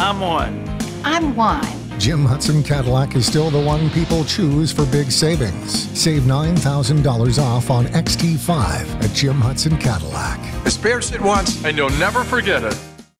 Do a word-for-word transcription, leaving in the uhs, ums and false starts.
I'm one. I'm one. Jim Hudson Cadillac is still the one people choose for big savings. Save nine thousand dollars off on X T five at Jim Hudson Cadillac. Experience it once and you'll never forget it.